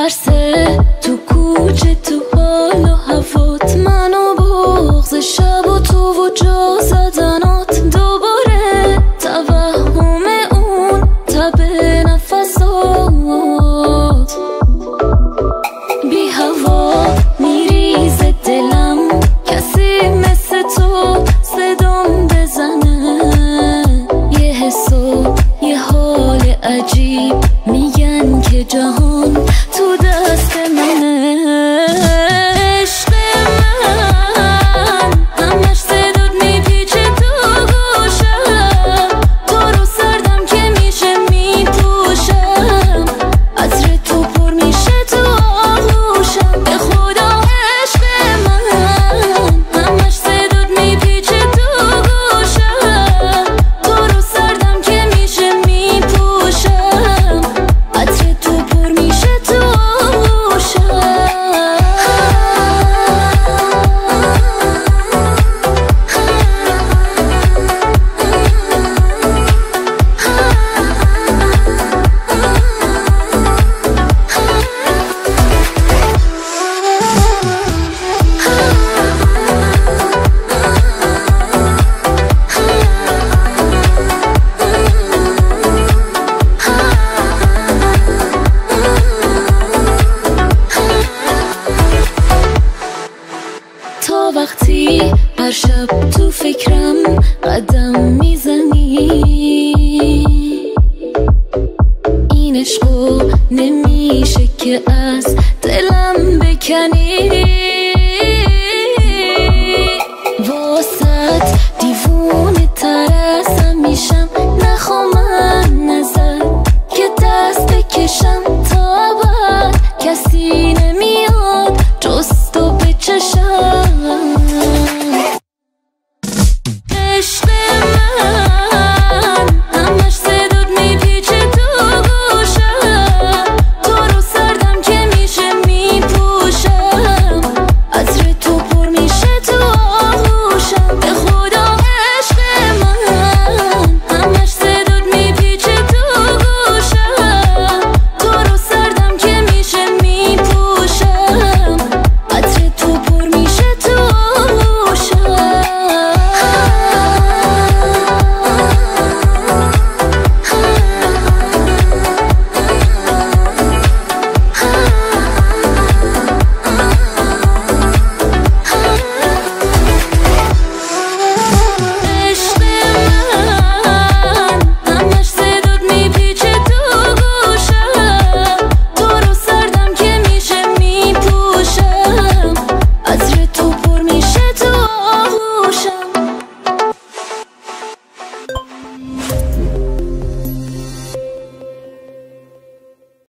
ترسه تو کوچه، تو حال و هوات، من و بغض شب و تو و جا زدنات، دوباره توهم اون تب نفسات، بی هوا میریزه دلم، کسی مثل تو صدام بزنه، یه حس و یه حال عجیب، میگن که جهان تو دست منه. عشق من همش صدات میپیچه تو گوشم، تو رو سردم که میشه میپوشم، عطر تو پر میشه تو آغوشم، به خدا عشق من همش صدات میپیچه تو گوشم، تو رو سردم که میشه میپوشم، عطر تو پر میشه تو آغوشم. تا وقتی هر شب تو فکرم قدم میزنی، این عشقو نمیشه که از دلم بکنی.